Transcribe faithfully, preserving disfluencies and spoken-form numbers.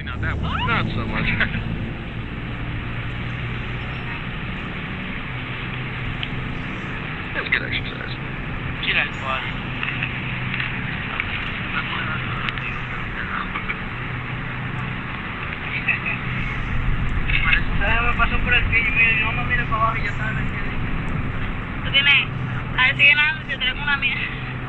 Probably not that one. Not so much. That's good exercise. Get out, boy. Me pasó por el pillo, mira, yo no miro para abajo y ya estaba en el pillo. Tú tienes, a ver, sigue nadando, yo traigo una mía.